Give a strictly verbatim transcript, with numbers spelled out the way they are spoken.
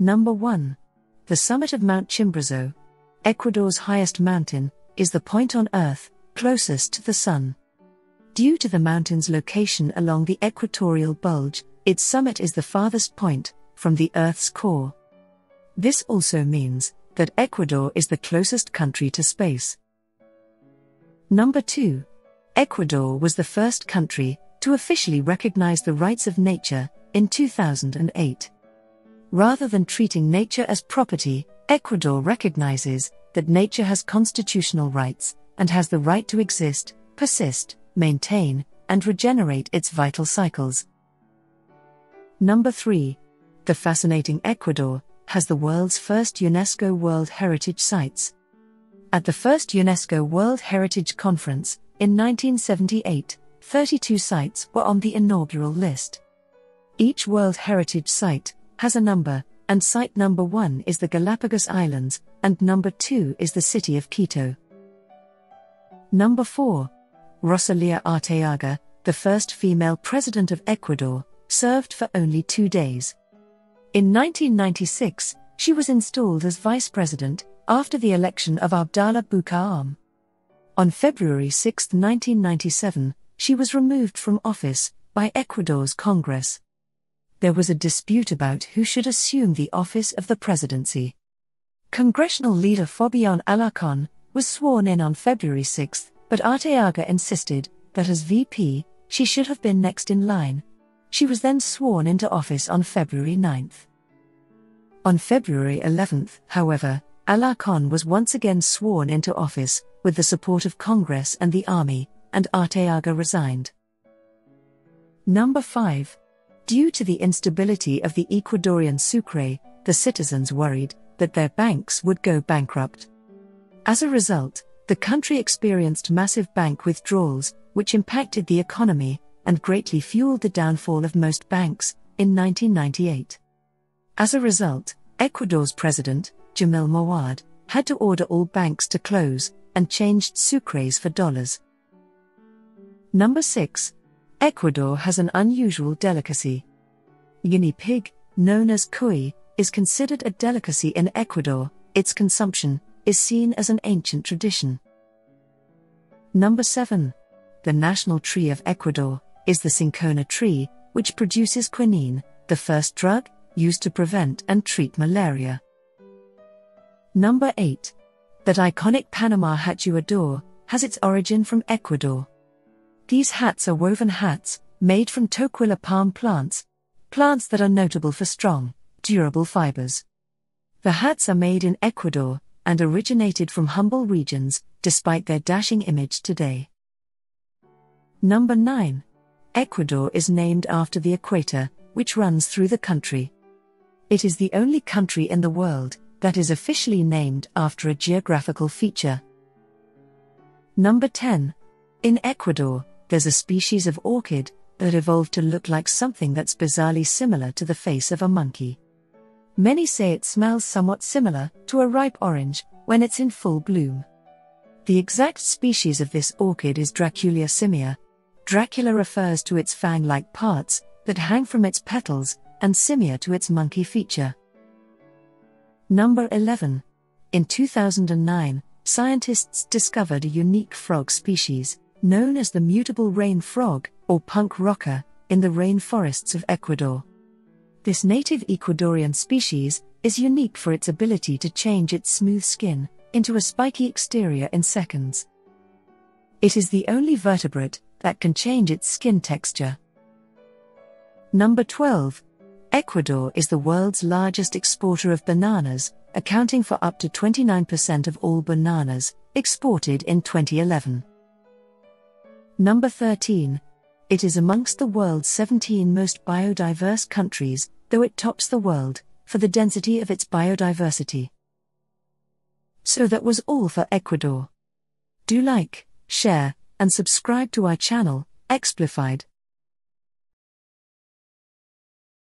Number one. The summit of Mount Chimborazo, Ecuador's highest mountain, is the point on Earth closest to the Sun. Due to the mountain's location along the equatorial bulge, its summit is the farthest point from the Earth's core. This also means that Ecuador is the closest country to space. Number two. Ecuador was the first country to officially recognize the rights of nature in two thousand eight. Rather than treating nature as property, Ecuador recognizes that nature has constitutional rights and has the right to exist, persist, maintain, and regenerate its vital cycles. Number three. The fascinating Ecuador has the world's first UNESCO World Heritage Sites. At the first UNESCO World Heritage Conference, in nineteen seventy-eight, thirty-two sites were on the inaugural list. Each World Heritage Site has a number, and site number one is the Galapagos Islands, and number two is the city of Quito. Number four. Rosalia Arteaga, the first female president of Ecuador, served for only two days. In nineteen ninety-six, she was installed as vice president after the election of Abdallah Bucaram. On February sixth, nineteen ninety-seven, she was removed from office by Ecuador's Congress. There was a dispute about who should assume the office of the presidency. Congressional leader Fabian Alarcon was sworn in on February sixth, but Arteaga insisted that as V P, she should have been next in line. She was then sworn into office on February ninth. On February eleventh, however, Alarcon was once again sworn into office, with the support of Congress and the army, and Arteaga resigned. Number five. Due to the instability of the Ecuadorian Sucre, the citizens worried that their banks would go bankrupt. As a result, the country experienced massive bank withdrawals, which impacted the economy and greatly fueled the downfall of most banks in nineteen ninety-eight. As a result, Ecuador's president, Jamil Mawad, had to order all banks to close and changed sucres for dollars. Number six. Ecuador has an unusual delicacy. Guinea pig, known as cuy, is considered a delicacy in Ecuador. Its consumption is seen as an ancient tradition. Number seven. The national tree of Ecuador is the cinchona tree, which produces quinine, the first drug used to prevent and treat malaria. Number eight. That iconic Panama hat you adore has its origin from Ecuador. These hats are woven hats, made from toquilla palm plants, plants that are notable for strong, durable fibers. The hats are made in Ecuador, and originated from humble regions, despite their dashing image today. Number nine. Ecuador is named after the equator, which runs through the country. It is the only country in the world that is officially named after a geographical feature. Number ten. In Ecuador, there's a species of orchid that evolved to look like something that's bizarrely similar to the face of a monkey. Many say it smells somewhat similar to a ripe orange when it's in full bloom. The exact species of this orchid is Dracula simia. Dracula refers to its fang-like parts that hang from its petals, and simia to its monkey feature. Number eleven. In two thousand nine, scientists discovered a unique frog species, known as the mutable rain frog, or punk rocker, in the rainforests of Ecuador. This native Ecuadorian species is unique for its ability to change its smooth skin into a spiky exterior in seconds. It is the only vertebrate that can change its skin texture. Number twelve. Ecuador is the world's largest exporter of bananas, accounting for up to twenty-nine percent of all bananas exported in twenty eleven. Number thirteen. It is amongst the world's seventeen most biodiverse countries, though it tops the world for the density of its biodiversity. So that was all for Ecuador. Do like, share, and subscribe to our channel, Explified.